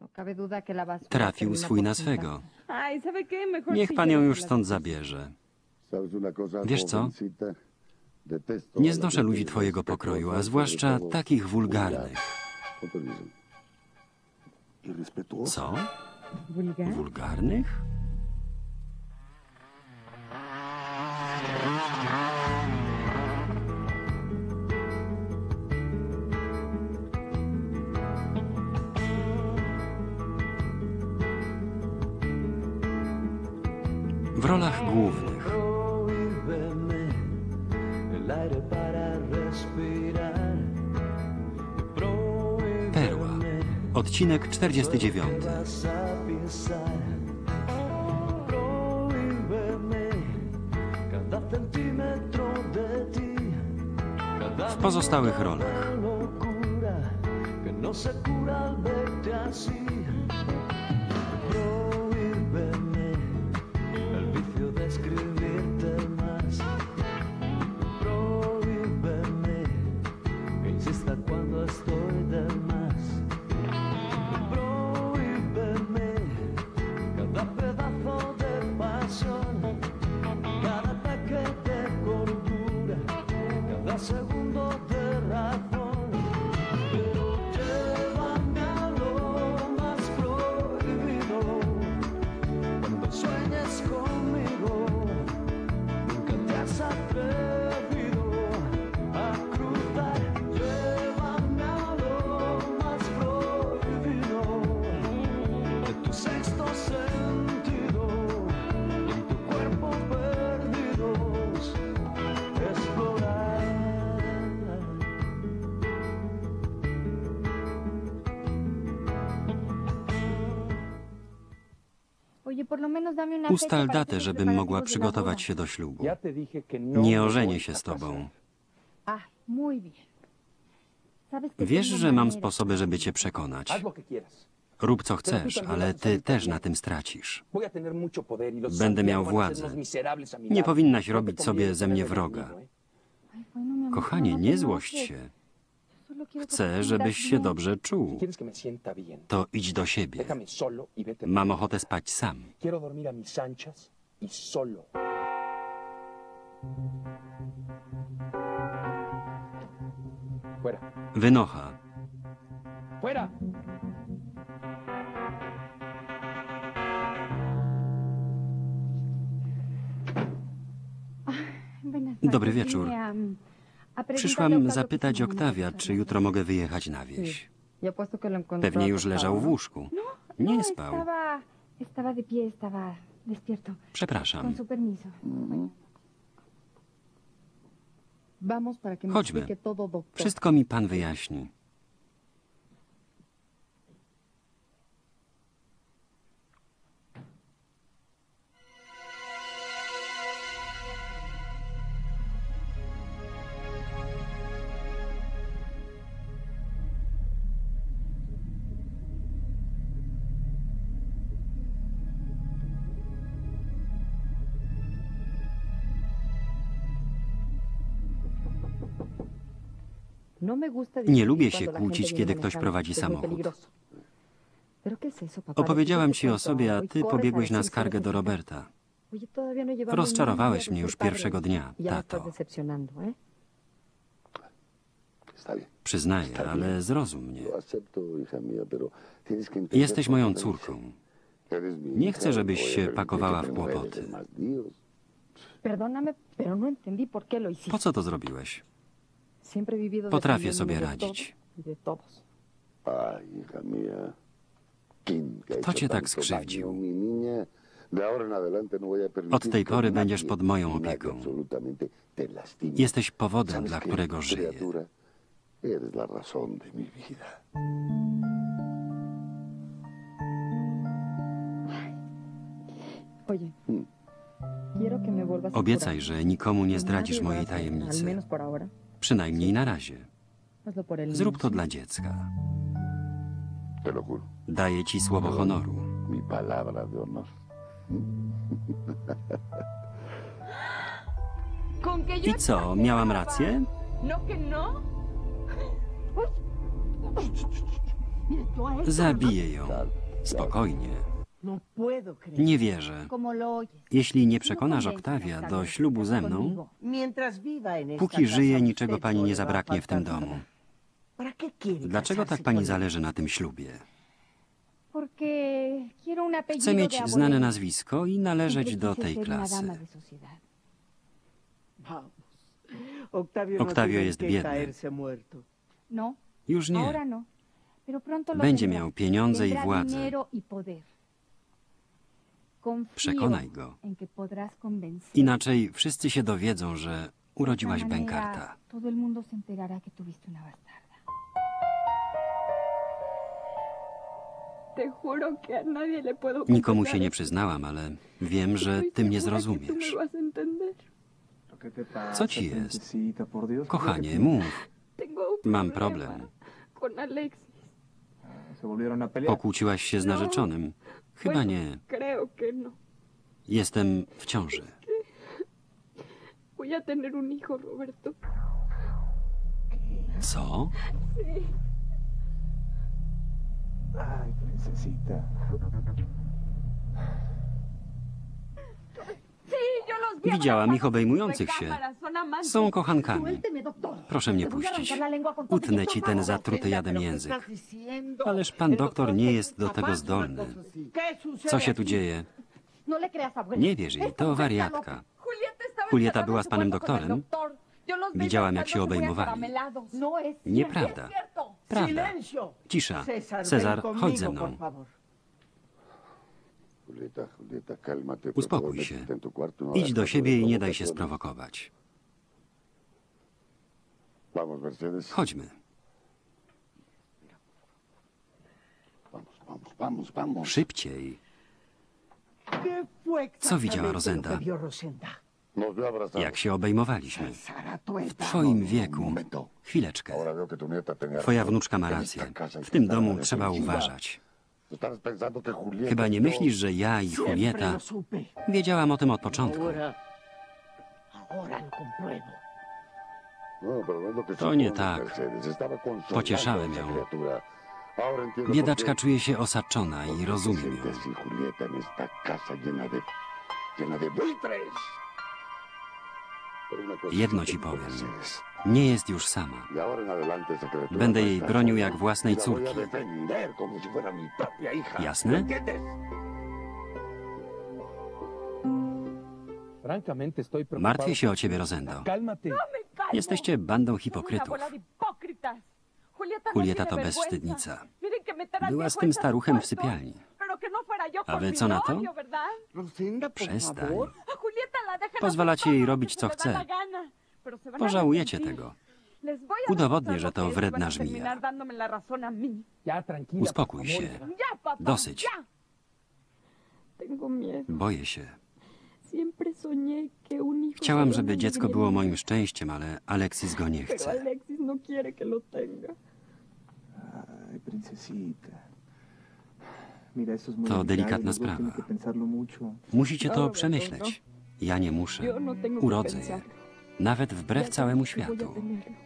Trafił swój na swego. Niech pan ją już stąd zabierze. Wiesz co? Nie znoszę ludzi twojego pokroju, a zwłaszcza takich wulgarnych. Co? Wulgarnych? W rolach głównych Perła, odcinek 49. W pozostałych rolach ustal datę, żebym mogła przygotować się do ślubu. Nie ożenię się z tobą. Wiesz, że mam sposoby, żeby cię przekonać. Rób co chcesz, ale ty też na tym stracisz. Będę miał władzę. Nie powinnaś robić sobie ze mnie wroga. Kochanie, nie złość się. Chcę, żebyś się dobrze czuł. To idź do siebie. Mam ochotę spać sam. Wynocha. Dobry wieczór. Przyszłam zapytać Oktawia, czy jutro mogę wyjechać na wieś. Pewnie już leżał w łóżku. Nie spał. Przepraszam. Chodźmy. Wszystko mi pan wyjaśni. Nie lubię się kłócić, kiedy ktoś prowadzi samochód. Opowiedziałam ci o sobie, a ty pobiegłeś na skargę do Roberta. Rozczarowałeś mnie już pierwszego dnia, tato. Przyznaję, ale zrozum mnie. Jesteś moją córką. Nie chcę, żebyś się pakowała w kłopoty. Po co to zrobiłeś? Potrafię sobie radzić. Kto cię tak skrzywdził? Od tej pory będziesz pod moją opieką. Jesteś powodem, dla którego żyję. Obiecaj, że nikomu nie zdradzisz mojej tajemnicy. Przynajmniej na razie. Zrób to dla dziecka. Daję ci słowo honoru. I co, miałam rację? Zabiję ją. Spokojnie. Nie wierzę. Jeśli nie przekonasz Octavia do ślubu ze mną, póki żyje, niczego pani nie zabraknie w tym domu. Dlaczego tak pani zależy na tym ślubie? Chcę mieć znane nazwisko i należeć do tej klasy. Octavio jest biedny. Już nie. Będzie miał pieniądze i władzę. Przekonaj go. Inaczej wszyscy się dowiedzą, że urodziłaś bękarta. Nikomu się nie przyznałam, ale wiem, że ty mnie zrozumiesz. Co ci jest? Kochanie, mów. Mam problem. Pokłóciłaś się z narzeczonym? Chyba nie. Jestem w ciąży. Co? Widziałam ich obejmujących się. Są kochankami. Proszę mnie puścić. Utnę ci ten zatruty jadem język. Ależ pan doktor nie jest do tego zdolny. Co się tu dzieje? Nie wierz jej, to wariatka. Julieta była z panem doktorem? Widziałam, jak się obejmowali. Nieprawda. Prawda. Cisza. Cezar, chodź ze mną. Uspokój się. Idź do siebie i nie daj się sprowokować. Chodźmy. Szybciej. Co widziała Rosenda? Jak się obejmowaliśmy. W twoim wieku. Chwileczkę. Twoja wnuczka ma rację. W tym domu trzeba uważać. Chyba nie myślisz, że ja i Julieta... Wiedziałam o tym od początku. To nie tak. Pocieszałem ją. Biedaczka czuje się osaczona i rozumiem ją. Jedno ci powiem. Nie jest już sama. Będę jej bronił jak własnej córki. Jasne? Martwię się o ciebie, Rosendo. Jesteście bandą hipokrytów. Julieta to bezwstydnica. Była z tym staruchem w sypialni. A wy co na to? Przestań. Pozwalacie jej robić, co chce. Pożałujecie tego. Udowodnię, że to wredna żmija. Uspokój się. Dosyć. Boję się. Chciałam, żeby dziecko było moim szczęściem, ale Alexis go nie chce. To delikatna sprawa. Musicie to przemyśleć. Ja nie muszę. Urodzę je. Nawet wbrew całemu światu.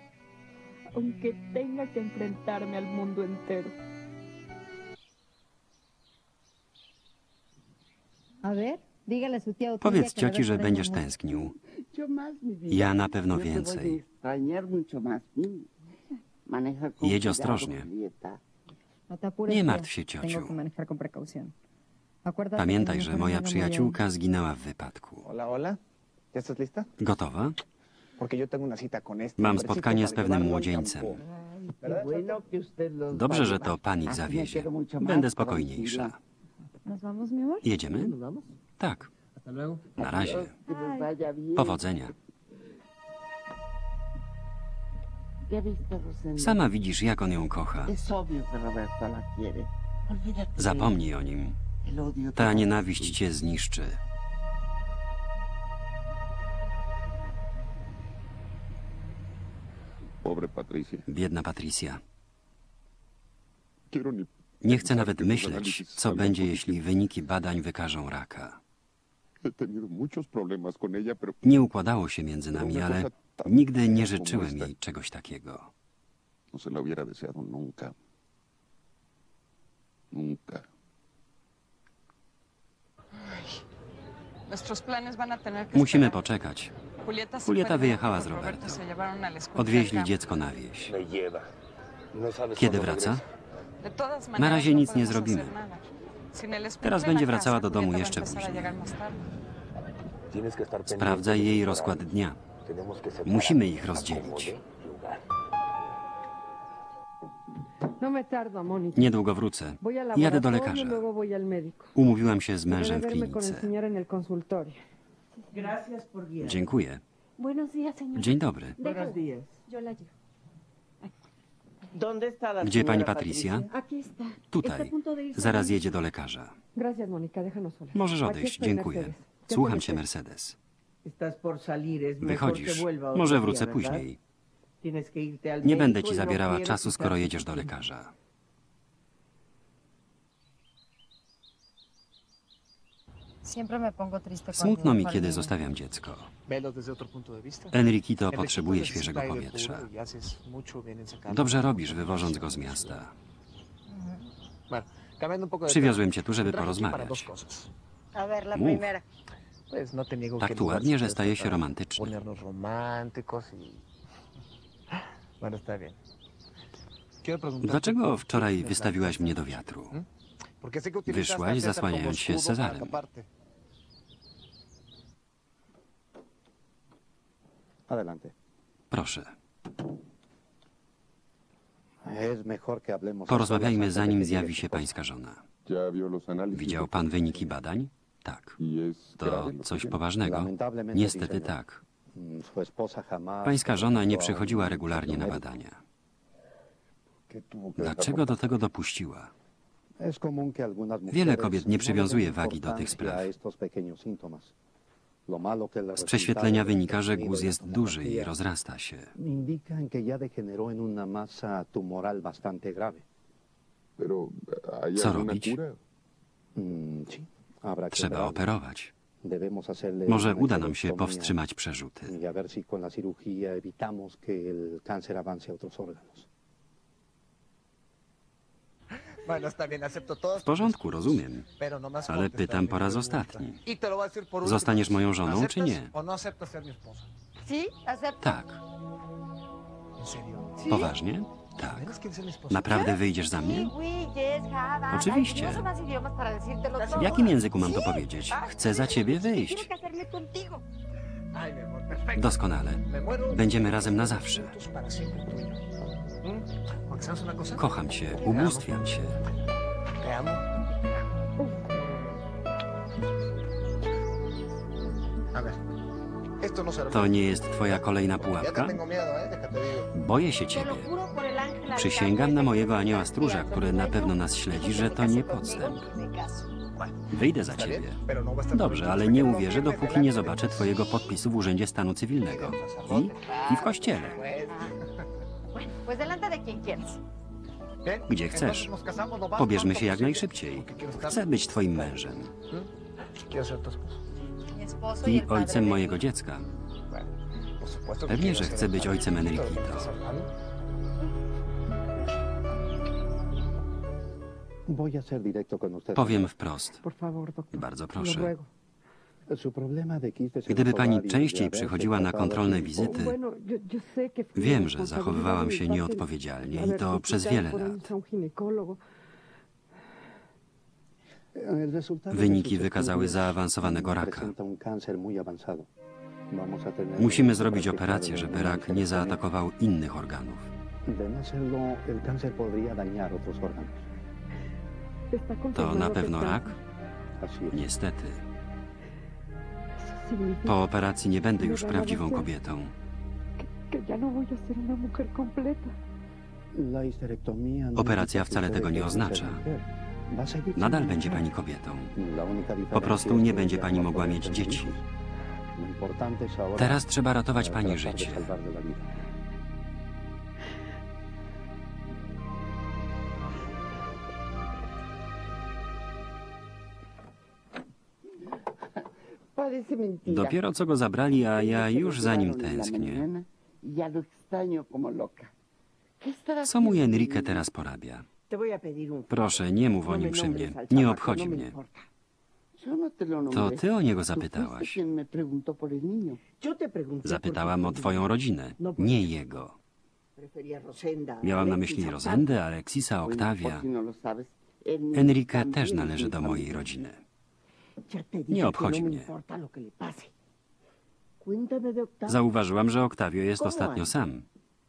Powiedz cioci, że będziesz tęsknił. Ja na pewno więcej. Jedź ostrożnie. Nie martw się, ciociu. Pamiętaj, że moja przyjaciółka zginęła w wypadku. Gotowa? Mam spotkanie z pewnym młodzieńcem. Dobrze, że to pan ich zawiezie. Będę spokojniejsza. Jedziemy? Tak. Na razie. Powodzenia. Sama widzisz, jak on ją kocha. Zapomnij o nim. Ta nienawiść cię zniszczy. Biedna Patricia. Nie chcę nawet myśleć, co będzie, jeśli wyniki badań wykażą raka. Nie układało się między nami, ale nigdy nie życzyłem jej czegoś takiego. Nunca. Musimy poczekać. Julieta wyjechała z Roberto. Odwieźli dziecko na wieś. Kiedy wraca? Na razie nic nie zrobimy. Teraz będzie wracała do domu jeszcze później. Sprawdzaj jej rozkład dnia. Musimy ich rozdzielić. Niedługo wrócę. Jadę do lekarza. Umówiłam się z mężem w klinice. Dziękuję. Dzień dobry. Gdzie pani Patricia? Tutaj. Zaraz jedzie do lekarza. Możesz odejść, dziękuję. Słucham cię, Mercedes. Wychodzisz. Może wrócę później. Nie będę ci zabierała czasu, skoro jedziesz do lekarza. Smutno mi, kiedy zostawiam dziecko. Enriquito potrzebuje świeżego powietrza. Dobrze robisz, wywożąc go z miasta. Przywiozłem cię tu, żeby porozmawiać. Mów. Tak tu ładnie, że staje się romantyczny. Dlaczego wczoraj wystawiłaś mnie do wiatru? Wyszłaś, zasłaniając się Cezarem. Proszę. Porozmawiajmy, zanim zjawi się pańska żona. Widział pan wyniki badań? Tak. To coś poważnego? Niestety tak. Pańska żona nie przychodziła regularnie na badania. Dlaczego do tego dopuściła? Wiele kobiet nie przywiązuje wagi do tych spraw. Z prześwietlenia wynika, że guz jest duży i rozrasta się. Co robić? Trzeba operować. Może uda nam się powstrzymać przerzuty. W porządku, rozumiem. Ale pytam po raz ostatni. Zostaniesz moją żoną, czy nie? Tak. Poważnie? Tak. Naprawdę wyjdziesz za mnie? Oczywiście. W jakim języku mam to powiedzieć? Chcę za ciebie wyjść. Doskonale. Będziemy razem na zawsze. Kocham cię, ubóstwiam cię. To nie jest twoja kolejna pułapka? Boję się ciebie. Przysięgam na mojego anioła stróża, który na pewno nas śledzi, że to nie podstęp. Wyjdę za ciebie. Dobrze, ale nie uwierzę, dopóki nie zobaczę twojego podpisu w Urzędzie Stanu Cywilnego. I w kościele. Gdzie chcesz. Pobierzmy się jak najszybciej. Chcę być twoim mężem. I ojcem mojego dziecka. Pewnie, że chcę być ojcem Enriquito. Powiem wprost. Bardzo proszę. Gdyby pani częściej przychodziła na kontrolne wizyty, wiem, że zachowywałam się nieodpowiedzialnie i to przez wiele lat. Wyniki wykazały zaawansowanego raka. Musimy zrobić operację, żeby rak nie zaatakował innych organów. To na pewno rak? Niestety. Po operacji nie będę już prawdziwą kobietą. Operacja wcale tego nie oznacza. Nadal będzie pani kobietą. Po prostu nie będzie pani mogła mieć dzieci. Teraz trzeba ratować pani życie. Dopiero co go zabrali, a ja już za nim tęsknię. Co mój Enrique teraz porabia? Proszę, nie mów o nim przy mnie. Nie obchodzi mnie. To ty o niego zapytałaś. Zapytałam o twoją rodzinę, nie jego. Miałam na myśli Rosendę, Alexisa, Octavia. Enrique też należy do mojej rodziny. Nie obchodzi mnie. Zauważyłam, że Octavio jest ostatnio sam.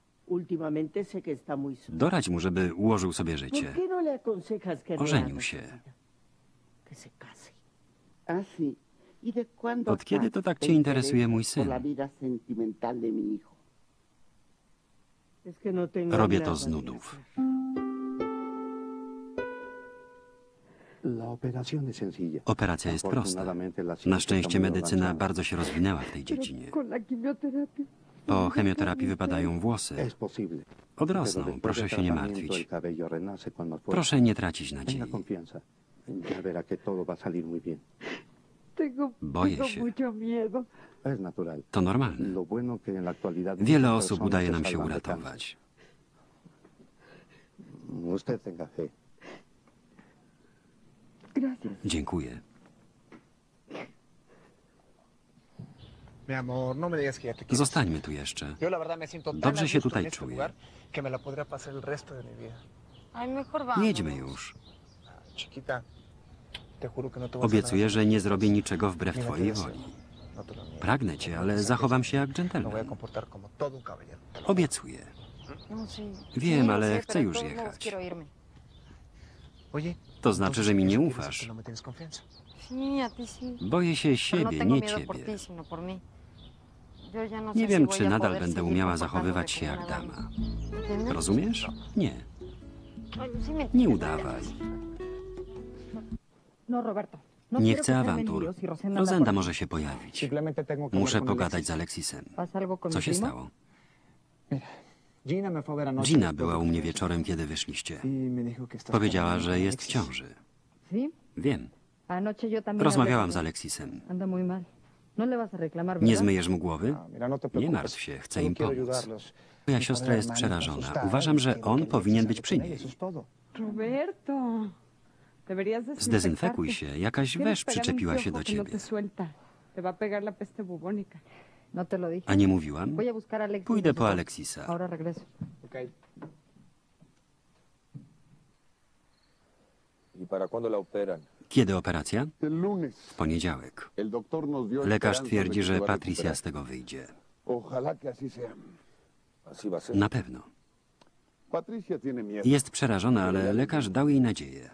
Doradź mu, żeby ułożył sobie życie. Ożenił się. Od kiedy to tak cię interesuje mój syn? Robię to z nudów. Operacja jest prosta. Na szczęście medycyna bardzo się rozwinęła w tej dziedzinie. Po chemioterapii wypadają włosy. Odrosną, proszę się nie martwić. Proszę nie tracić nadziei. Boję się. To normalne. Wiele osób udaje nam się uratować. Dziękuję. Zostańmy tu jeszcze. Dobrze się tutaj czuję. Jedźmy już. Obiecuję, że nie zrobię niczego wbrew twojej woli. Pragnę cię, ale zachowam się jak dżentelmen. Obiecuję. Wiem, ale chcę już jechać. To znaczy, że mi nie ufasz. Boję się siebie, nie ciebie. Nie wiem, czy nadal będę umiała zachowywać się jak dama. Rozumiesz? Nie. Nie udawaj. Nie chcę awantur. Rosenda może się pojawić. Muszę pogadać z Alexisem. Co się stało? Gina była u mnie wieczorem, kiedy wyszliście. Powiedziała, że jest w ciąży. Wiem. Rozmawiałam z Alexisem. Nie zmyjesz mu głowy? Nie martw się, chcę im pomóc. Moja siostra jest przerażona. Uważam, że on powinien być przy niej. Zdezynfekuj się, jakaś wesz przyczepiła się do ciebie. A nie mówiłam? Pójdę po Alexisa. Kiedy operacja? W poniedziałek. Lekarz twierdzi, że Patricia z tego wyjdzie. Na pewno. Jest przerażona, ale lekarz dał jej nadzieję.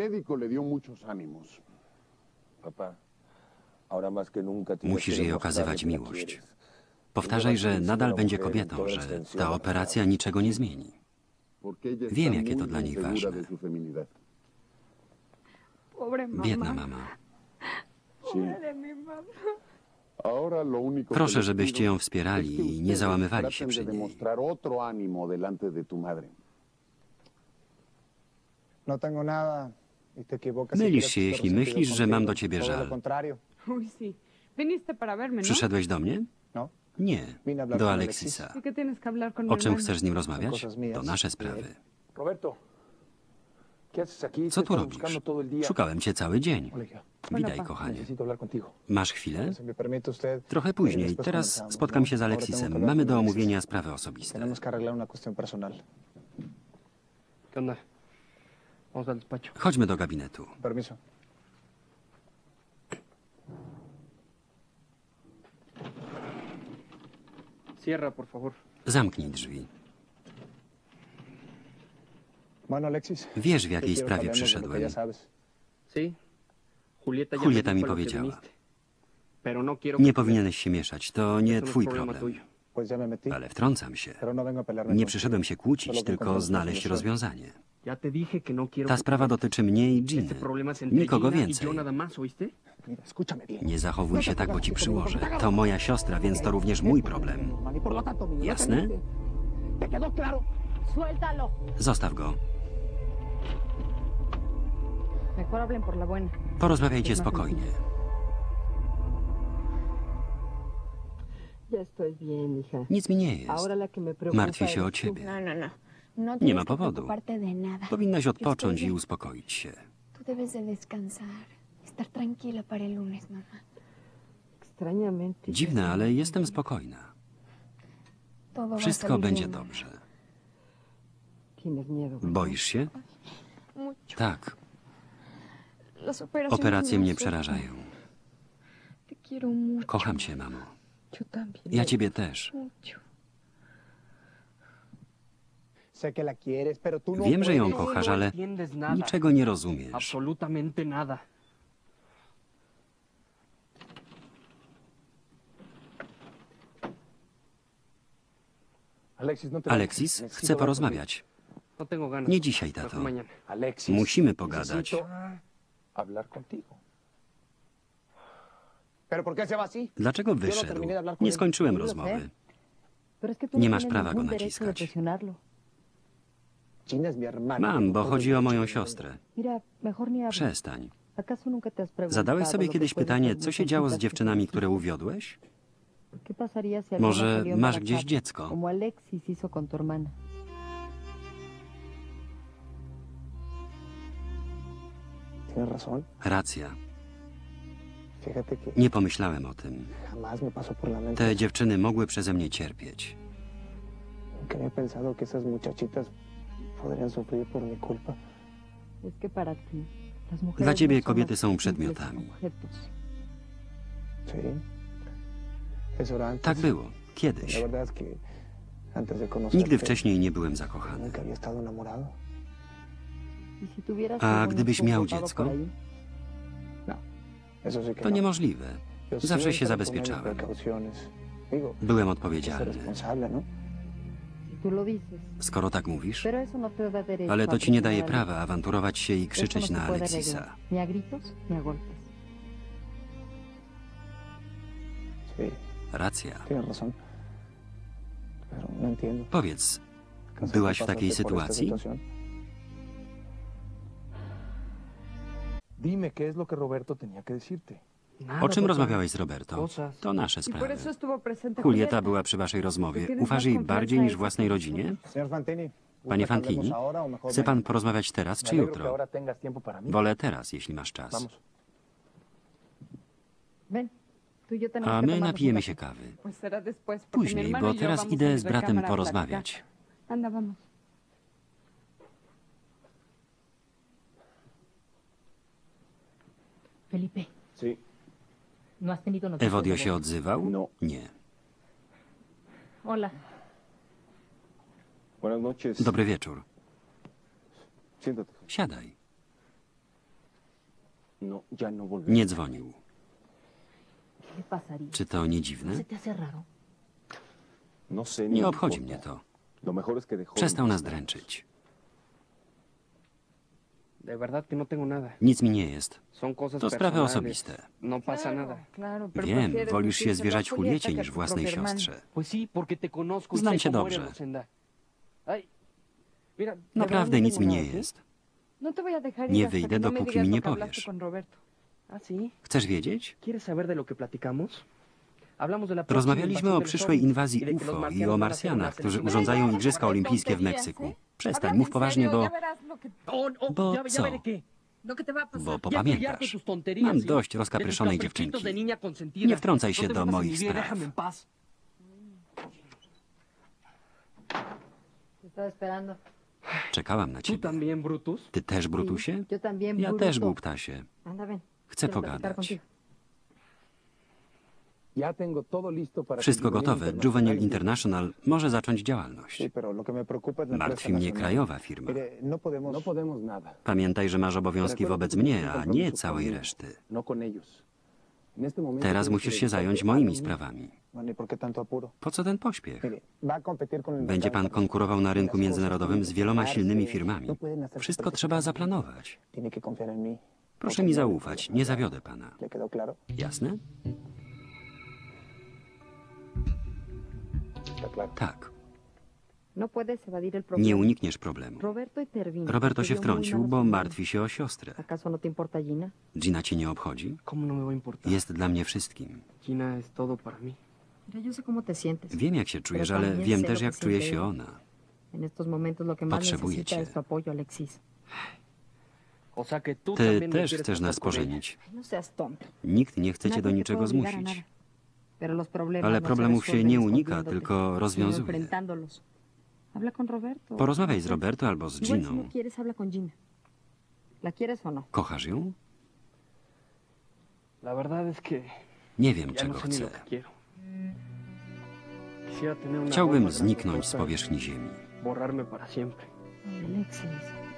Musisz jej okazywać miłość. Powtarzaj, że nadal będzie kobietą, że ta operacja niczego nie zmieni. Wiem, jakie to dla niej ważne. Biedna mama. Proszę, żebyście ją wspierali i nie załamywali się przy niej. Mylisz się, jeśli myślisz, że mam do ciebie żal. Przyszedłeś do mnie? Nie, do Alexisa. O czym chcesz z nim rozmawiać? To nasze sprawy. Co tu robisz? Szukałem cię cały dzień. Witaj, kochanie. Masz chwilę? Trochę później. Teraz spotkam się z Alexisem. Mamy do omówienia sprawy osobiste. Chodźmy do gabinetu. Zamknij drzwi. Wiesz, w jakiej sprawie przyszedłem. Julieta mi powiedziała. Nie powinieneś się mieszać, to nie twój problem. Ale wtrącam się. Nie przyszedłem się kłócić, tylko znaleźć rozwiązanie. Ta sprawa dotyczy mnie i Giny. Nikogo więcej. Nie zachowuj się tak, bo ci przyłożę. To moja siostra, więc to również mój problem. Jasne? Zostaw go. Porozmawiajcie spokojnie. Nic mi nie jest. Martwię się o ciebie. Nie ma powodu. Powinnaś odpocząć i uspokoić się. Tú debes de descansar, estar tranquila para el lunes, mamá. Dziwne, ale jestem spokojna. Todo va a Wszystko salir będzie bien, mamá. dobrze. Boisz się? Mucho. Tak. Las operaciones Operacje me mnie asustan. przerażają. Te quiero mucho. Kocham cię, mamo. Yo también. Ja ciebie też. Mucho. Wiem, że ją kochasz, ale niczego nie rozumiesz. Absolutamente nada. Alexis, chcę porozmawiać. No tengo ganas. Nie dzisiaj, Mejor tato. mañana. Musimy pogadać. Dlaczego wyszedł? Nie skończyłem rozmowy. Nie masz prawa go naciskać. Mam, bo chodzi o moją siostrę. Przestań. Zadałeś sobie kiedyś pytanie, co się działo z dziewczynami, które uwiodłeś? Może masz gdzieś dziecko? Racja. Nie pomyślałem o tym. Te dziewczyny mogły przeze mnie cierpieć. Dla ciebie kobiety są przedmiotami. Tak było. Kiedyś. Nigdy wcześniej nie byłem zakochany. A gdybyś miał dziecko? To niemożliwe. Zawsze się zabezpieczałem. Byłem odpowiedzialny. Skoro tak mówisz, ale to ci nie daje prawa awanturować się i krzyczeć na Alexisa. Racja. Powiedz, byłaś w takiej sytuacji? Dime qué es lo que Roberto tenía que decirte. Nada, O czym papá. rozmawiałeś z Roberto? Cosas. To nasze Y por sprawy. eso estuvo presente Julieta była przy waszej rozmowie. Ufasz jej bardziej niż własnej rodzinie? Panie Fantini, chce pan porozmawiać teraz czy jutro? Wolę teraz, jeśli masz czas. A my napijemy się kawy. Później, bo teraz idę z bratem porozmawiać. Anda, vamos. Felipe, ¿no has tenido noticias Ewodio de się Bob? odzywał? Nie. Hola. Buenas noches. Dobry wieczór. Siéntate. Siadaj. No, ya no volveré. Nie dzwonił. ¿Qué pasaría? Czy to nie dziwne? ¿Se te hace raro? No sé, Nie me obchodzi importa. mnie to. Lo mejor es que dejó de Przestał nas molestar. dręczyć. De verdad que no tengo nada. Nic mi nie jest. Son cosas To sprawy personales. osobiste. No pasa nada. Claro, pero Wiem, prefieres wolisz się decírselo a zwierzać Juliecie que a niż tu własnej propio hermano. siostrze. Pues sí, porque te conozco y Znam sé cię cómo eres, dobrze. Rosenda. Ay, mira, de Naprawdę verdad no nic mi tengo nie nada, ¿sí? jest. No te voy a dejar Nie ir hasta wyjdę, que no me dopóki digas mi lo nie que hablaste powiesz. con Roberto. Ah, sí. Chcesz wiedzieć? ¿Quieres saber de lo que platicamos? Hablamos de la próxima Rozmawialiśmy o invasión de los przyszłej ovnis y inwazji de que los UFO i marcianos o van a hacer una Marsjanach, którzy selección. urządzają Igrzyska Olimpijskie w Meksyku. Przestań, mów poważnie, bo... Bo ya co? veré qué. Lo que te va a pasar. Bo Ya popamiętasz. pelear con tus tonterías, Mam ¿sí? dość De rozkapryszzonej tus caprichitos dziewczynki. de niña consentida. Nie wtrącaj się No te do metas en moich mi vida, spraw. déjame en paz. Te estaba esperando. Czekałam na ¿Tú ciebie. también, Brutus? Ty też, Brutusie? Yo también, Ja bruto. też, głuptasie. Anda, ven. Chcę Quiero platicar pogadać. contigo. Ya tengo todo listo para Wszystko que gotowe. Juvenile International może zacząć działalność. Sí, pero lo que me preocupa es la Martwi empresa mnie nacional. krajowa firma. Mire, no podemos nada. Pamiętaj, że masz obowiązki wobec mnie, a nie całej reszty. No con ellos. En este momento Teraz tienes musisz que się zająć dedicarte a moimi mí. sprawami. Bueno, ¿y por qué tanto apuro? Po co ten pośpiech? Mire, va a competir con el Będzie mercado pan internacional. konkurował na rynku Las cosas międzynarodowym tienen z que wieloma planearse, silnymi firmami. no pueden hacerse Wszystko trzeba zaplanować. Tiene que confiar en mí. Proszę mi zaufać, nie zawiodę pana. ¿Le quedó claro? Jasne? Está claro. Tak. No puedes evadir el Nie problema. unikniesz problemu. Roberto intervino. Roberto Te się dio muy wtrącił, malas bo señales. martwi się o siostrę. ¿Acaso no te importa Gina? Gina cię nie obchodzi? ¿Cómo no me va a importar? Jest dla mnie wszystkim. Gina es todo para mí. Mira, yo sé cómo te sientes. Wiem, jak się czujesz, ale wiem też, jak czuje się ona. En estos momentos lo que más Potrzebuję necesita cię. es tu apoyo, Alexis. O sea que tú Ty también me też quieres chcesz casar nas con ella. pożenić. Ay, no seas tonto. Nikt nie chce cię do Nadie te niczego puede obligar a zmusić. nada. Pero los problemas Ale no se problemów się resuelven nie unika, escondiéndote, tylko sino rozwiązuje. enfrentándolos. Habla con Roberto. Porozmawiaj z Roberto albo z Igual si Giną. no quieres, habla con Gina. ¿La quieres o no? Kochasz ją? La verdad es que Nie wiem, ya no czego sé ni lo chcę. que quiero. Quisiera tener una Chciałbym bomba zniknąć z transportista, powierzchni ziemi. borrarme para siempre. Ay, Alexis.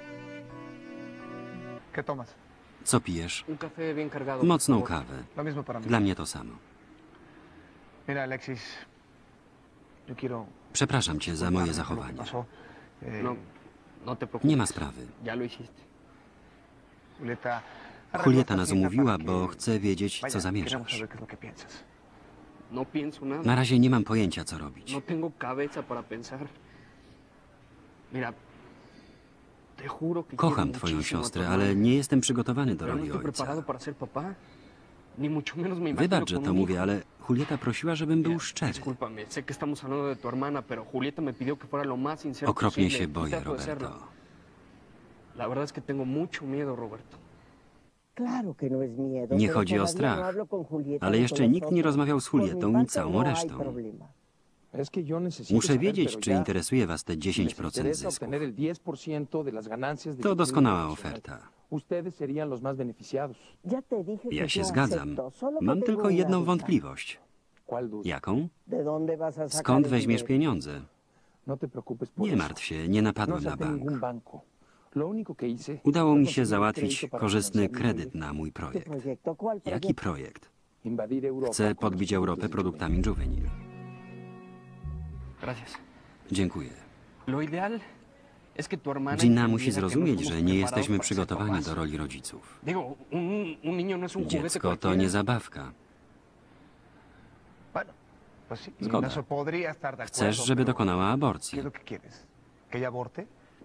¿Qué tomas? Co pijesz? Un café bien cargado. por Mocną favor. kawę. Lo mismo para mí. Dla mnie to samo. Mira, Alexis, yo quiero... Przepraszam cię za moje disculparme por lo que zachowanie. pasó. No, no te preocupes. Nie ma sprawy. Ya lo hiciste. Julieta... Julieta nas umówiła, bo chce wiedzieć, Vaya, co queremos zamierzasz. saber qué es lo que piensas. No pienso nada. Na razie nie mam pojęcia, co robić. No tengo cabeza para pensar. Mira, te juro que Kocham quiero twoją muchísimo a tu siostrę, hermano. ale nie jestem przygotowany do Pero no roli estoy preparado ojca. para ser papá. Ni mucho menos me imagino Wybacz, że con to un mówię, hijo. ale Julieta prosiła, żebym był szczery. Discúlpame, sé que estamos hablando de tu hermana, pero Julieta me pidió que fuera lo más sincero Okropnie posible. się y boję, trato de serlo. Roberto. La verdad es que tengo mucho miedo, Roberto. Claro que no es miedo, Nie pero chodzi o todavía strach. no hablo con Julieta Ale ni jeszcze con nikt nie nosotros. rozmawiał z Por mi Julietą i parte całą no hay resztą. problema. Es que yo necesito Muszę saber, wiedzieć, pero czy ya interesuje was te les 10% interesa zysków. obtener el 10% de las ganancias de To su doskonała producto nacional. oferta. Ustedes serían los más beneficiados. Ya te dije que Ja się yo zgadzam. acepto, solo que Mam tengo tylko una jedną duda. wątpliwość. ¿Cuál duda? Jaką? ¿De dónde vas a sacar Skąd el weźmiesz dinero? pieniądze? No te preocupes por Nie eso. martw się, nie No napadłem na saqué ningún bank. banco. Lo único que hice Udało fue mi się conseguir un załatwić crédito para korzystny financiar mi kredyt proyecto. na mój ¿Qué projekt. proyecto? ¿Cuál Jaki proyecto? projekt? Invadir Europa Chcę con los podbić Europę productos de produktami Juvenil. Gracias. Dziękuję. Lo ideal es que tu hermana Gina musi entendiera que no zrozumieć, estamos że nie preparados jesteśmy para ser przygotowani papás. do roli rodziców. Digo, un niño no es un juguete Dziecko to cualquiera. nie zabawka. Bueno, pues sí, y Zgoda. en eso podría estar de Chcesz, acuerdo, żeby pero dokonała ¿qué aborcji. es lo que quieres? ¿Que ella aborte?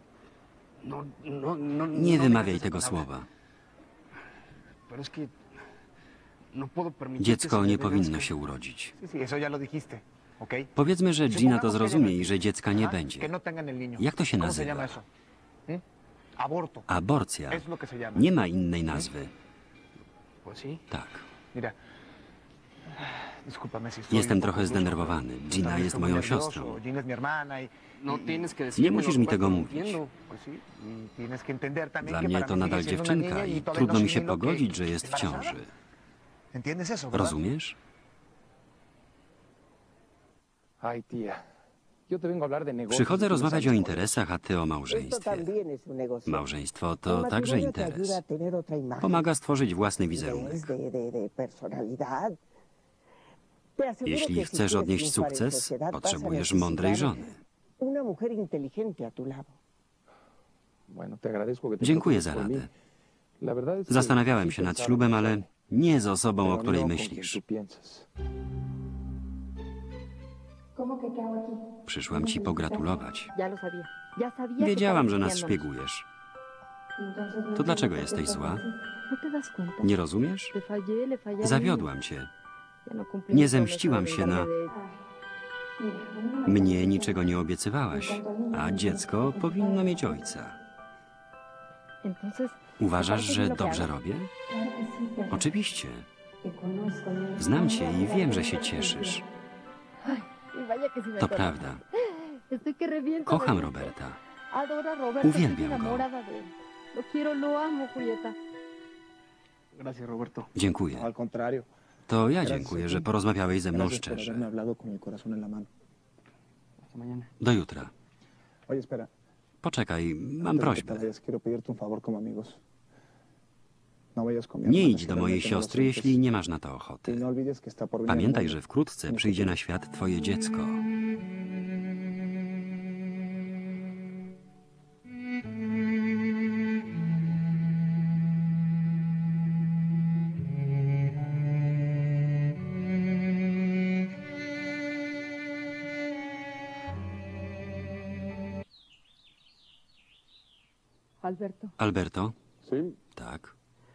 No Nie digas wymawiaj esa tego palabra. słowa. Pero es que no puedo permitir que Dziecko se nie me powinno nazca. się urodzić. Sí, sí, eso ya lo dijiste, ¿ok? Powiedzmy, że Gina to zrozumie i że dziecka nie Ajá, que będzie. no tengan el niño. Jak to się ¿Cómo se nazywa? llama eso? ¿Mm? Aborto. Aborcja. Es lo que se llama. Nie ma innej nazwy. Pues sí. Tak. Mira, discúlpame si estoy Jestem un poco trochę brusco, zdenerwowany. pero Gina también jest estoy muy moją nervioso. siostrą. Gina es mi hermana y... No tienes que Nie decirme musisz mi tego mówić. Pues sí, y tienes que entender también Dla que mnie para to mí nadal sigue siendo una dziewczynka niña i y todavía trudno no mi się asimilo que pogodzić, że jest w embarazada. ciąży. ¿Entiendes eso, verdad? Rozumiesz? Ay, tía. Yo te vengo a hablar de negocios. Przychodzę y tú me rozmawiać o sales con interesach, a ty o Esto małżeństwie. también es un negocio. Małżeństwo El to także matrimonio te interes. ayuda a tener otra imagen. Pomaga stworzyć własny Es wizerunek. de personalidad. Te aseguro Jeśli que si chcesz quieres odnieść triunfar en sukces, sociedad, vas a potrzebujesz necesitar mądrej żony. Una mujer inteligente a tu lado. Bueno, te agradezco que te Dziękuję preocupes za por mí. radę. La verdad es que Zastanawiałem sí się nad pensaba ślubem, en ale eso, nie z osobą, pero o której no con quien myślisz. tú piensas. ¿Cómo que qué hago aquí? Przyszłam ci pogratulować. Ya lo sabía. Ya sabía que Wiedziałam, estabas że nas espiándonos. szpiegujesz. Entonces, no To dlaczego entiendo por qué jesteś estás zła? así. ¿No te das cuenta? Nie rozumiesz? Le fallé, le fallé. a mí. Zawiodłam cię. Ya no cumplí Nie mi promesa de zemściłam się na... vengarme de ella. Mira, a mí no me Mnie parece niczego nie obiecywałaś, a dziecko powinno mieć ojca. Entonces, Uważasz, ¿te parece że bien lo que dobrze hago? robię? Claro que sí, pero Oczywiście. te conozco, ¿no? Znam cię i wiem, że się cieszysz. Y vaya que sí me To acuerdo. prawda. Estoy que reviento. Kocham de gusto. Roberta. Adoro a Roberto. Uwielbiam estoy go. enamorada de él. Lo quiero, lo amo, Julieta. Gracias, Roberto. Dziękuję. Al contrario. To ja dziękuję, że porozmawiałeś ze mną Gracias por szczerze. haberme hablado con el corazón en la mano. Hasta mañana. Do jutra. Oye, espera. Poczekaj, mam Antes de que te prośbę. vayas, quiero pedirte un favor como amigos. No vayas con mi Nie hermana idź si do mojej realmente no lo siostry, sientes. jeśli nie masz na to Y ochoty. no olvides que está por venir Pamiętaj, el że mundo. wkrótce przyjdzie na świat twoje dziecko. Alberto, Alberto? Sí, Tak.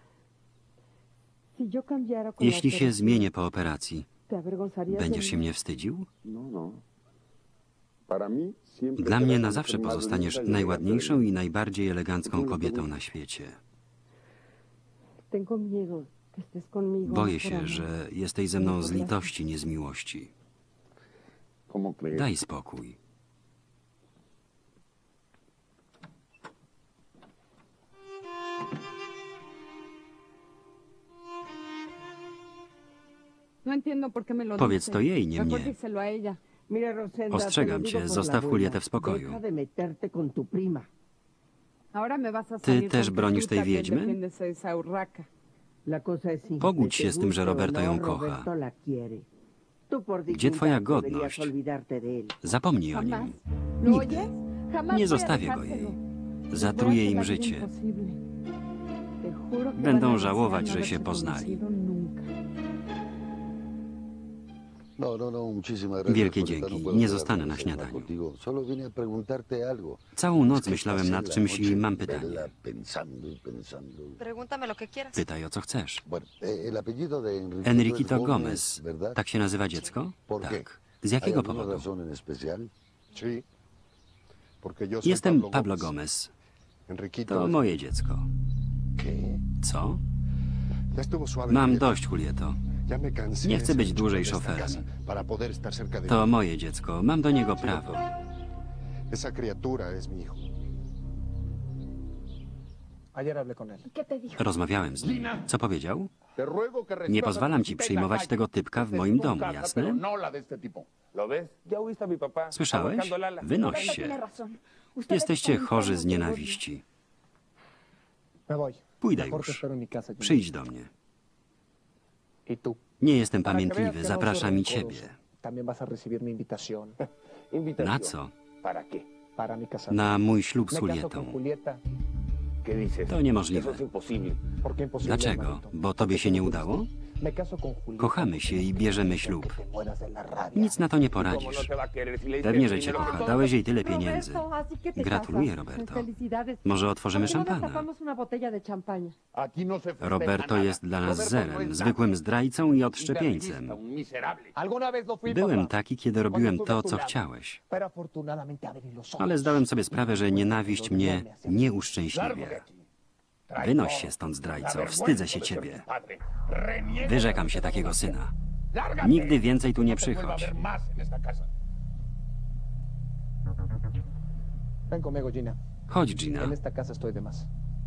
si yo cambiara con Jeśli la się operación, zmienię po operacji, ¿te avergonzarías de będziesz mí? się mnie wstydził? no, no. Dla mnie na zawsze pozostaniesz najładniejszą i najbardziej elegancką kobietą na świecie. Tengo miedo que estés conmigo. Boję por się, amor. że jesteś ze mną z litości, nie z miłości. Daj spokój. No entiendo por qué me lo Powiedz dice. to jej, nie mnie. Recuérdeselo a ella. Mira, Rosenda, Ostrzegam te lo cię, digo por zostaw la Julietę buena. w spokoju. Deja de meterte con tu prima. Ahora me vas a Ty salir też con que bronisz tú tej también wiedźmy? defiendes a esa urraca. La cosa es simple. Pogódź się Te z tym, że guste o Roberto ją no, kocha. Roberto la quiere. Tú por Gdzie dignidad twoja deberías godność? olvidarte de él. Zapomnij o Jamás. nim. ¿Lo Nigdy. oyes? Jamás Nie voy a zostawię go dejárselo. jej. Les Zatruję voy a im hacer la vida życie. imposible. Te juro que Będą van a żałować, desear no że się haberse poznali. conocido nunca. Wielkie dzięki. Nie zostanę na śniadaniu. Całą noc myślałem nad czymś i mam pytanie. Pregúntame lo que quieras. Pytaj, o co chcesz. Enriquito Gomez. Tak się nazywa dziecko? Tak. Z jakiego powodu? Jestem Pablo Gomez. To moje dziecko. Co? Mam dość, Julieto. Nie chcę być dłużej szoferem. To moje dziecko. Mam do niego prawo. Ayer hablé con él. ¿Qué te dijo? Rozmawiałem z nim. Co powiedział? Nie pozwalam ci przyjmować tego typka w moim domu, jasne? ¿Ya oíste a mi papá? Słyszałeś? Aguantando Lala. Wynoś Roberto się. tiene razón. Ustedes Jesteście están chorzy z enfermos de odio. nienawiści. Me voy. Pójdę Mejor te już. espero en mi casa, Jimmy. Przyjdź do mnie. ¿Y tú? Nie jestem Para que veas pamiętliwy, que no zapraszam i soy ciebie. rencoroso. También vas a recibir mi invitación. Na co? ¿Para qué? Para mi casamiento. Na mój ślub z Me caso con Julietą. Julieta. ¿Qué dices? To niemożliwe. Eso es imposible. ¿Por qué imposible, Dlaczego? hermanito? Bo tobie się nie udało? Me caso con Julieta. Kochamy się i bierzemy ślub. Te mueras de la rabia. Nic na to nie poradzisz. Pewnie, że cię kocha. Dałeś jej tyle pieniędzy. Roberto, así que te Gratuluję, casas. Roberto. Felicidades. Może otworzymy ¿Por qué no szampana? destapamos una botella de champaña? Roberto jest dla nas zerem, zwykłym zdrajcą i odszczepieńcem. Alguna vez lo fui, Byłem papá. taki, kiedy robiłem to, co chciałeś. Pero afortunadamente abrí los ojos. Ale zdałem sobie sprawę, że nienawiść mnie nie uszczęśliwia. Wynoś się stąd, zdrajco. Wstydzę się ciebie. Wyrzekam się takiego syna. Nigdy więcej tu nie przychodź. Ven conmigo, Gina. Chodź, Gina. En esta casa estoy de más.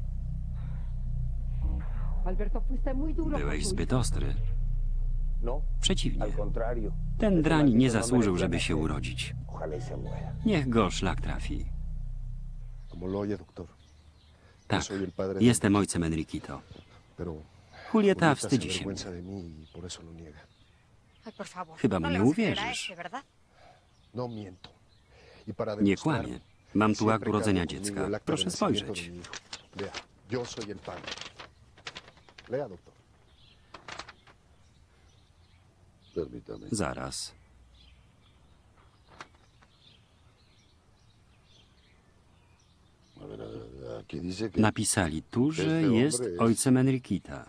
Alberto, fuiste muy duro. Byłeś con tu zbyt ostry. No, Przeciwnie. al contrario. Ten drań nie zasłużył, żeby się urodzić. Ojalá y se muera. Niech go szlak trafi. Tak, jestem ojcem Enriquito. Julieta wstydzi się mnie. Ay, por favor. Chyba no mu le nie vas a creer a uwierzysz. ese, ¿verdad? Nie kłamie. Mam tu akt urodzenia dziecka. Proszę spojrzeć. Zaraz. Napisali tu, że jest ojcem Enriquita.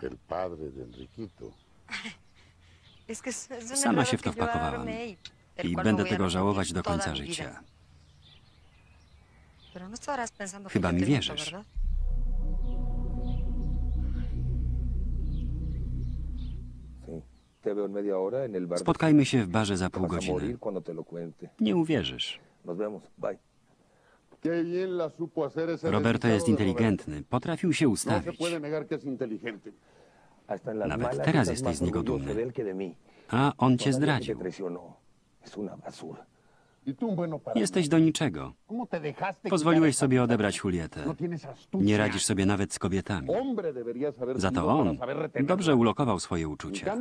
Es que es un Sama error się w to que yo wpakowałam. armé y del I cual będę me voy a tego żałować do arrepentir końca toda mi vida. życia. Pero no estarás pensando que Chyba yo mi te miento, wierzysz. ¿verdad? Sí. Te veo en media hora en el bar. Spotkajmy się w barze za Te pół vas a godziny. morir cuando te lo cuente. Nie uwierzysz. Nos vemos. Bye. Roberto jest inteligentny. Potrafił się ustawić. Hasta en las Nawet malas teraz estás jesteś más z niego orgulloso dumny. de él que de mí. A on cię Todavía que te zdradził. traicionó. Es una basura. Jesteś do niczego. Pozwoliłeś sobie odebrać Julietę. Nie radzisz sobie nawet z kobietami. Za to on dobrze ulokował swoje uczucia.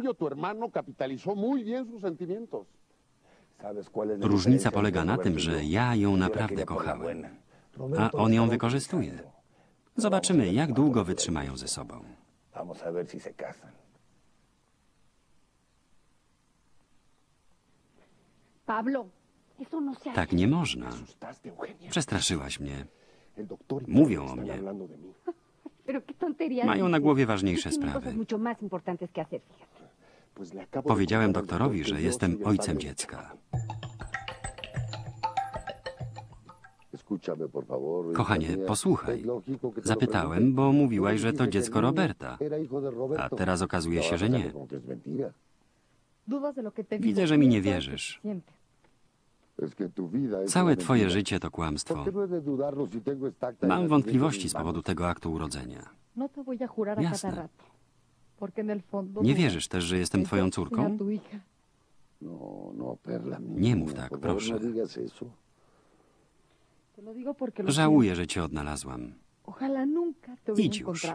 ¿Sabes cuál es la Różnica diferencia polega entre na tym, Roberto y że yo? ja ją Yo la naprawdę quería por la kochałem. buena. A Roberto on ją estaba wykorzystuje. utilizando. Zobaczymy, jak długo wytrzymają ze sobą. Vamos a ver si se casan. Pablo, eso no se hace. Tak nie można. Asustaste, Eugenia. Przestraszyłaś mnie. El doctor y Mówią Carlos o están mnie. hablando de mí. Pero qué tonterías. Mają na dices. głowie Tú ważniejsze tienes sprawy. cosas mucho más importantes que hacer, fíjate. Pues le acabo de Powiedziałem contar al doktorowi, doctor że que yo jestem soy el ojcem padre de dziecka. Kochanie, posłuchaj. Zapytałem, bo mówiłaś, że to dziecko Roberta. A teraz okazuje się, że nie. Widzę, że mi nie wierzysz. Całe twoje życie to kłamstwo. Mam wątpliwości z powodu tego aktu urodzenia. Jasne. Nie wierzysz też, że jestem twoją córką? Nie mów tak, proszę. Żałuję, że cię odnalazłam. Idź już.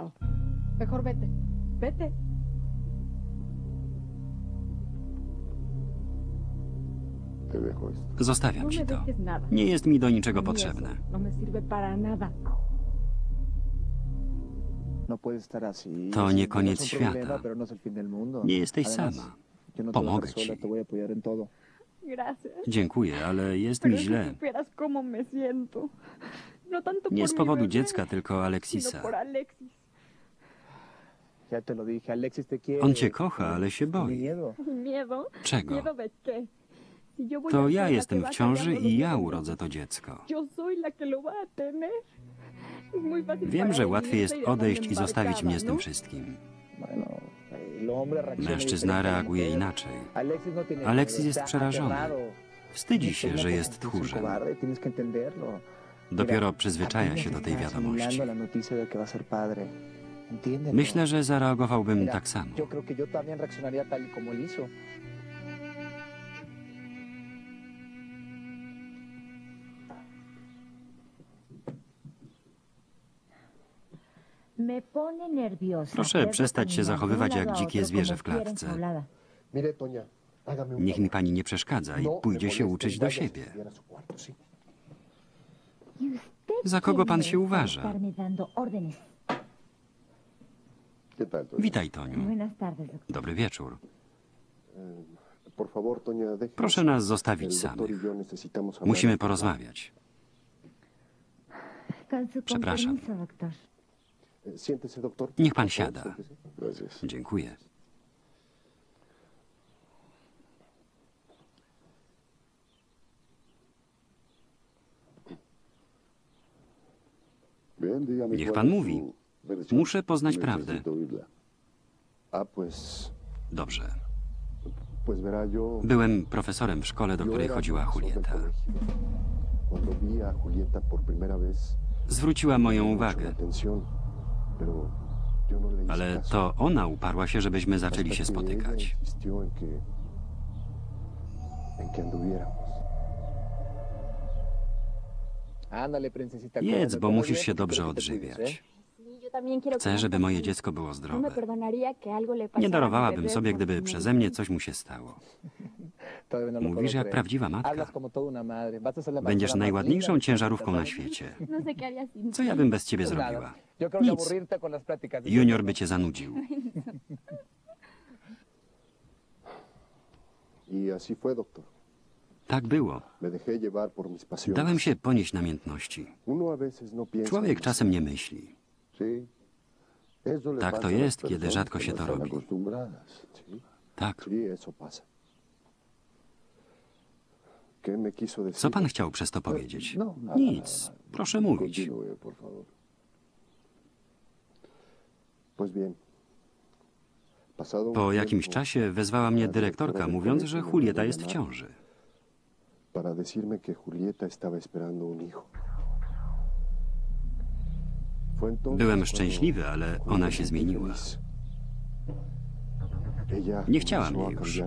Zostawiam ci to. Nie jest mi do niczego potrzebne. To nie koniec świata. Nie jesteś sama. Pomogę ci. Dziękuję, ale jest mi źle. Nie z powodu dziecka, tylko Alexisa. On cię kocha, ale się boi. Czego? To ja jestem w ciąży i ja urodzę to dziecko. Wiem, że łatwiej jest odejść i zostawić mnie z tym wszystkim. Mężczyzna reaguje inaczej. Alexis jest przerażony. Wstydzi się, że jest tchórzem. Dopiero przyzwyczaja się do tej wiadomości. Myślę, że zareagowałbym tak samo. Proszę przestać się zachowywać jak dzikie zwierzę w klatce. Niech mi pani nie przeszkadza i pójdzie się uczyć do siebie. Za kogo pan się uważa? Witaj, Toniu. Dobry wieczór. Proszę nas zostawić samych. Musimy porozmawiać. Przepraszam. Niech pan siada. Dziękuję. Niech pan mówi. Muszę poznać prawdę. Dobrze. Byłem profesorem w szkole, do której chodziła Julieta. Zwróciła moją uwagę. Ale to ona uparła się, żebyśmy zaczęli się spotykać. Jedz, bo musisz się dobrze odżywiać. Chcę, żeby moje dziecko było zdrowe. Nie darowałabym sobie, gdyby przeze mnie coś mu się stało. Mówisz jak prawdziwa matka. Będziesz najładniejszą ciężarówką na świecie. Co ja bym bez ciebie zrobiła? Nic. Junior by cię zanudził. Tak było. Dałem się ponieść namiętności. Człowiek czasem nie myśli. Tak to jest, kiedy rzadko się to robi. Tak. Co pan chciał przez to powiedzieć? Nic. Proszę mówić. Po jakimś czasie wezwała mnie dyrektorka, mówiąc, że Julieta jest w ciąży. Byłem szczęśliwy, ale ona się zmieniła. Nie chciała mnie już.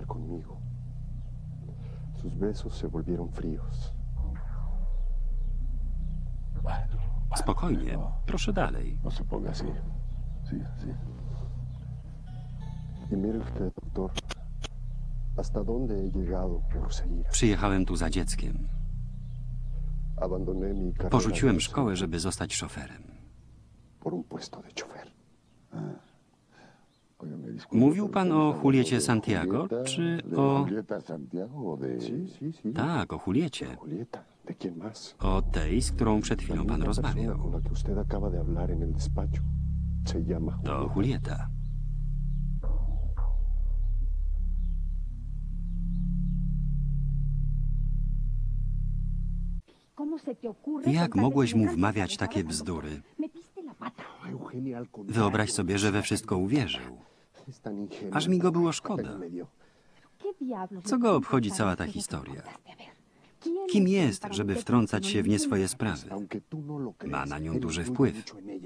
Spokojnie, proszę dalej. Przyjechałem tu za dzieckiem. Porzuciłem szkołę, żeby zostać szoferem. Mówił pan o Juliecie Santiago, czy o... Tak, o Juliecie. O tej, z którą przed chwilą pan rozmawiał. To Julieta. Jak mogłeś mu wmawiać takie bzdury? Wyobraź sobie, że we wszystko uwierzył. Aż mi go było szkoda. Co go obchodzi cała ta historia? Kim jest, żeby wtrącać się w nie swoje sprawy? Ma na nią duży wpływ.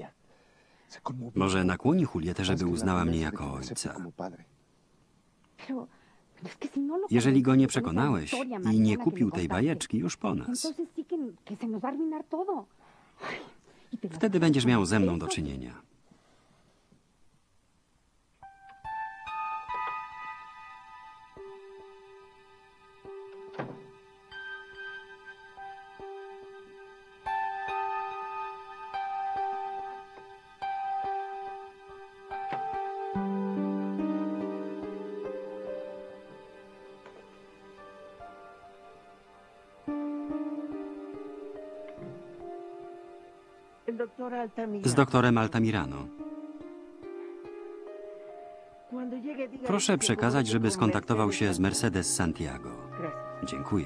Może nakłoni Julietę, żeby uznała mnie jako ojca. Jeżeli go nie przekonałeś i nie kupił tej bajeczki, już po nas. Wtedy będziesz miał ze mną do czynienia. Z doktorem Altamirano. Proszę przekazać, żeby skontaktował się z Mercedes Santiago. Dziękuję.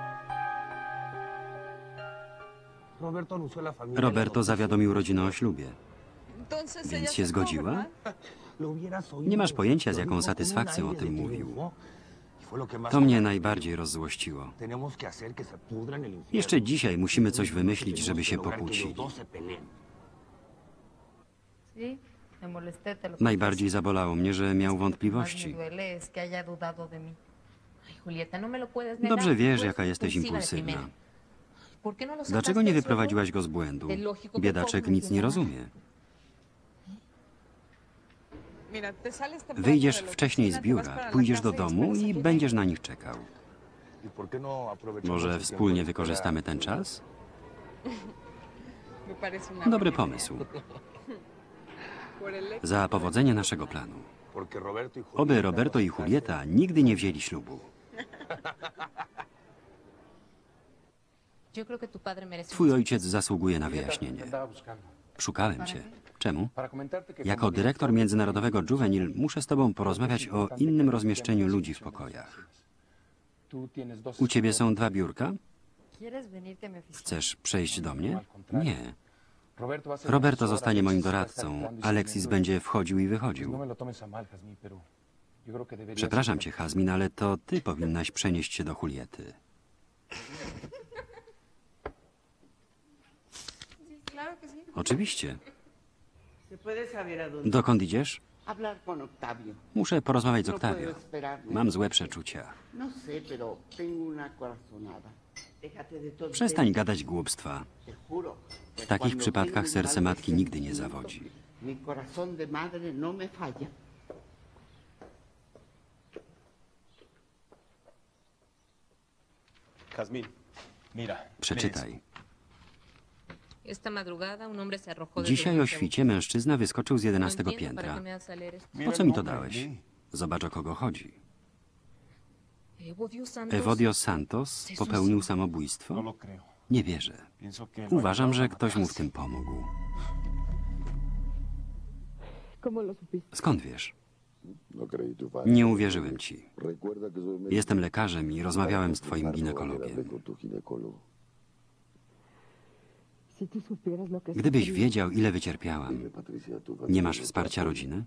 Roberto zawiadomił rodzinę o ślubie. Więc się zgodziła? Nie masz pojęcia, z jaką satysfakcją o tym mówił. To mnie najbardziej rozzłościło. Jeszcze dzisiaj musimy coś wymyślić, żeby się pokłócili. Najbardziej zabolało mnie, że miał wątpliwości. Dobrze wiesz, jaka jesteś impulsywna. Dlaczego nie wyprowadziłaś go z błędu? Biedaczek nic nie rozumie. Wyjdziesz wcześniej z biura, pójdziesz do domu i będziesz na nich czekał. Może wspólnie wykorzystamy ten czas? Dobry pomysł. Za powodzenie naszego planu. Oby Roberto i Julieta nigdy nie wzięli ślubu. Twój ojciec zasługuje na wyjaśnienie. Szukałem cię. Czemu? Jako dyrektor Międzynarodowego Juvenil muszę z tobą porozmawiać o innym rozmieszczeniu ludzi w pokojach. U ciebie są 2 biurka? Chcesz przejść do mnie? Nie. Roberto zostanie moim doradcą. Alexis będzie wchodził i wychodził. Przepraszam cię, Jasmin, ale to ty powinnaś przenieść się do Juliety. Oczywiście. Dokąd idziesz? Muszę porozmawiać z Octavio. Mam złe przeczucia. Przestań gadać głupstwa. W takich przypadkach serce matki nigdy nie zawodzi. Przeczytaj. Dzisiaj o świcie mężczyzna wyskoczył z 11 piętra. Po co mi to dałeś? Zobacz, o kogo chodzi. Evodio Santos popełnił samobójstwo? Nie wierzę. Uważam, że ktoś mu w tym pomógł. Skąd wiesz? Nie uwierzyłem ci. Jestem lekarzem i rozmawiałem z twoim ginekologiem. Gdybyś wiedział, ile wycierpiałam. Nie masz wsparcia rodziny?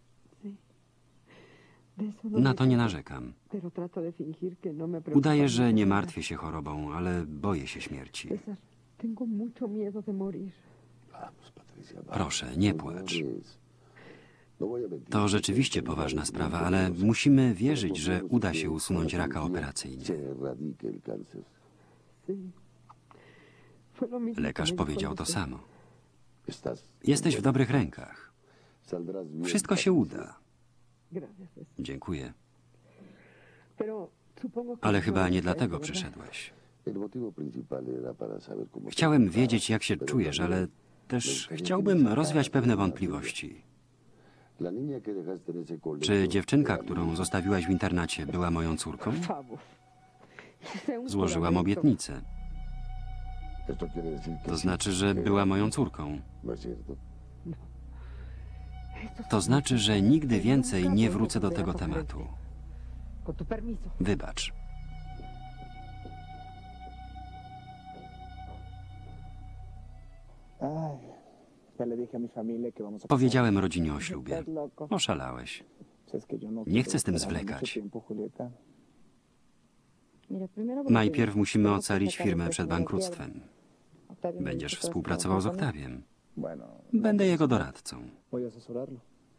Na to nie narzekam. Udaję, że nie martwię się chorobą, ale boję się śmierci. Proszę, nie płacz. To rzeczywiście poważna sprawa, ale musimy wierzyć, że uda się usunąć raka operacyjnie. Lekarz powiedział to samo. Jesteś w dobrych rękach. Wszystko się uda. Dziękuję. Ale chyba nie dlatego przyszedłeś. Chciałem wiedzieć, jak się czujesz, ale też chciałbym rozwiać pewne wątpliwości. Czy dziewczynka, którą zostawiłaś w internacie, była moją córką? Złożyłam obietnicę. To znaczy, że była moją córką. To znaczy, że nigdy więcej nie wrócę do tego tematu. Wybacz. Ay, ya le dije a mi familia que vamos a Powiedziałem rodzinie o ślubie. Oszalałeś. Es que yo no Nie chcę z tym quiero esperar mucho zwlekać. tiempo, Julieta. Najpierw musimy ocalić firmę przed bankructwem. Będziesz współpracował z Octaviem. Bueno, Będę jego doradcą. voy a asesorarlo.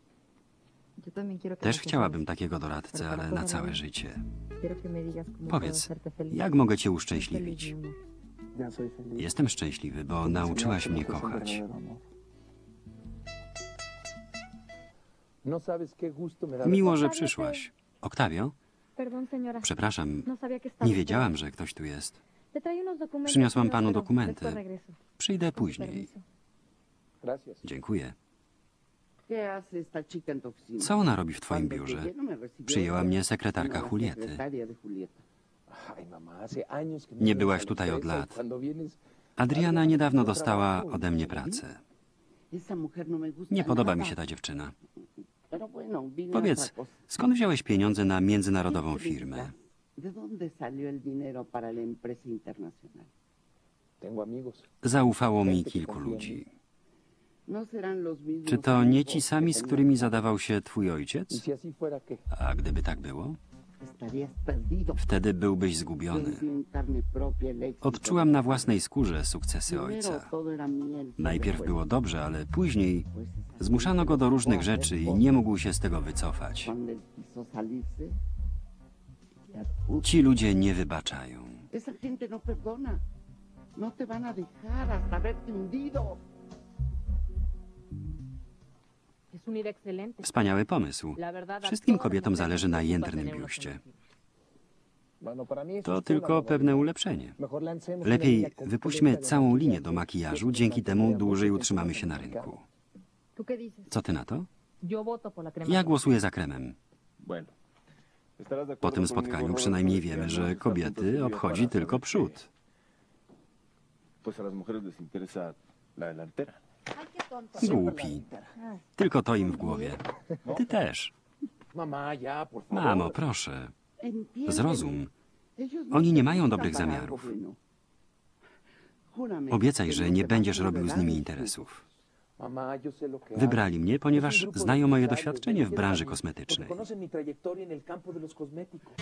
Też chciałabym takiego doradcę, ale na całe życie. Powiedz, jak mogę cię uszczęśliwić? Ya soy feliz. Jestem szczęśliwy, bo nauczyłaś mnie Enseñaste lo que es un kochać. verdadero amor. No sabes qué gusto me da Miło, że przyszłaś. Octavio? Perdón, señora. Przepraszam, No sabía que estaba nie usted. wiedziałam, że ktoś tu jest. Le traí unos documentos, Przyniosłam señora, panu pero dokumenty. después regreso. Przyjdę Con su później. permiso. Gracias. Dziękuję. ¿Qué hace esta chica en tu oficina? Co ona robi w twoim Cuando biurze? llegué no me recibió. Przyjęła mnie sekretarka No, la Juliety. secretaria de Julieta. Ay, mamá, hace años que no Nie vienes byłaś a la tutaj od empresa y lat. cuando vienes, Adriana niedawno dostała ode mnie pracę. Esa mujer no me gusta Nie podoba mi nada. się ta dziewczyna. Pero bueno, vine a Powiedz, otra cosa. skąd wziąłeś pieniądze na międzynarodową ¿Qué firmę? necesitas? ¿De dónde salió el dinero para la empresa internacional? tengo amigos. Zaufało mi kilku ludzi. No serán los mismos Czy to nie amigos ci que sami, z tenías którymi antes. zadawał się twój Y ojciec? si así fuera, ¿qué? A gdyby tak było? Estarías perdido. Wtedy byłbyś zgubiony. Viví en carne propia el éxito. Odczułam na własnej skórze sukcesy Primero ojca. todo era miel. Najpierw después, było dobrze, ale później pues, esa zmuszano go do różnych rzeczy i nie mógł się z tego wycofać. Cuando él quiso salirse, ya pudo. Ci ludzie nie wybaczają. Esa gente no perdona. No te van a dejar hasta haberte hundido. Es una idea excelente. Wspaniały pomysł. La verdad, a Wszystkim todas las kobietom mujeres zależy na les gusta jędrnym tener una biuście. conocida. Bueno, para mí eso To es una tylko barbaridad. pewne ulepszenie. Mejor lancemos una Lepiej línea completa wypuśćmy de całą maquillaje. linię do makijażu, dzięki temu dłużej utrzymamy się na rynku. ¿Tú qué dices? Co ty na to? Yo voto por la crema. Ja głosuję za kremem. Bueno, estarás de Po acuerdo tym conmigo, spotkaniu Roberto, przynajmniej de que wiemy, no że está kobiety punto obchodzi para tylko saber przód. que, pues a las mujeres les interesa la delantera. Głupi. Tylko to im w głowie. Ty też. Mamá, ya, por favor. Mamo, proszę. Entiéndeme. Zrozum. Ellos no Oni te nie mają buscan dobrych para algo zamiarów. bueno. Júrame Obiecaj, que że no nie te będziesz vas a robił z nimi revelar. interesów. Mamá, yo sé lo que Wybrali mnie, ponieważ Es un grupo de znają moje empresarios doświadczenie w que branży quieren kosmetycznej. porque conocen mi trayectoria en el campo de los cosméticos.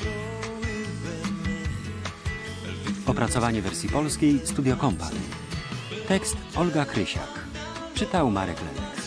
Opracowanie wersji polskiej Studio Kompany. Tekst Olga Krysiak. Czytał Marek Lenek.